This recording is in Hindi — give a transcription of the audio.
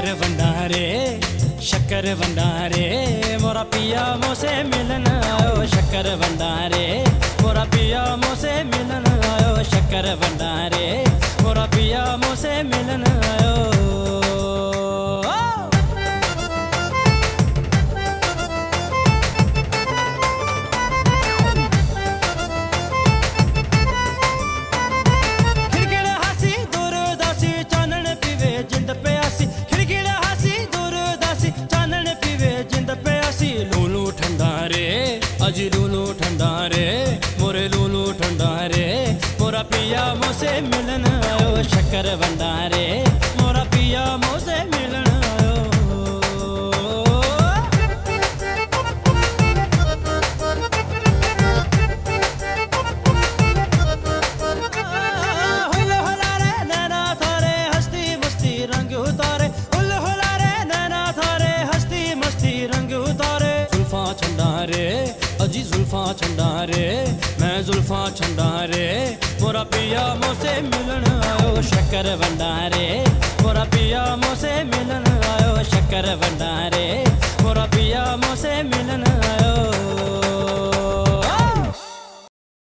शक्कर भंडारे मोरा पिया मोसे मिलन आयो। शक्कर भंडारे मोरा पिया मोसे मिलन आयो। शक्कर भंडारे मोरा पिया मोसे मिलन आयो। अजी लूलू ठंडा रे मोरे लूलू ठंडा रे मोरा पिया मोसे मिलन आयो। शक्कर भंडारे मोरा पिया मोसे मिलन आयो। हुल हुला रे नैना थारे हस्ती मस्ती रंग उतारे। हुल हुला रे नैना थारे हस्ती मस्ती रंग उतारे। जुल्फा छंडा रे अजी जुल्फा छंडा रे मैं जुल्फा छंडा रे मोरा पिया मोसे मिलन आयो। शक्कर भंडारे मोरा पिया मोसे मिलन आयो। शक्कर भंडारे